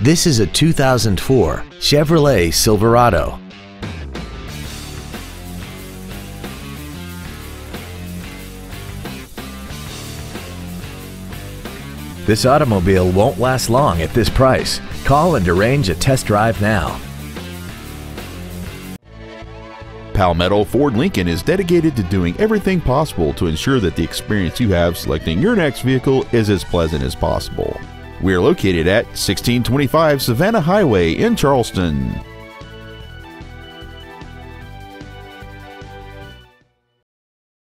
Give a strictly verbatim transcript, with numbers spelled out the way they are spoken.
This is a two thousand four Chevrolet Silverado. This automobile won't last long at this price. Call and arrange a test drive now. Palmetto Ford Lincoln is dedicated to doing everything possible to ensure that the experience you have selecting your next vehicle is as pleasant as possible. We are located at sixteen twenty-five Savannah Highway in Charleston.